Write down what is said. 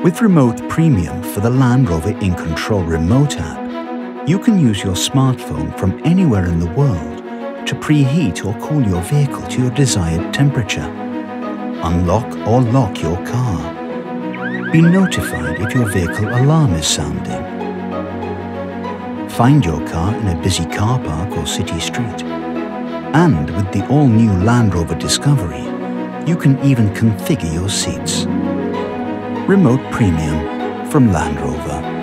With Remote Premium for the Land Rover InControl remote app, you can use your smartphone from anywhere in the world to preheat or cool your vehicle to your desired temperature, unlock or lock your car, be notified if your vehicle alarm is sounding, find your car in a busy car park or city street, and with the all-new Land Rover Discovery, you can even configure your seats. Remote Premium from Land Rover.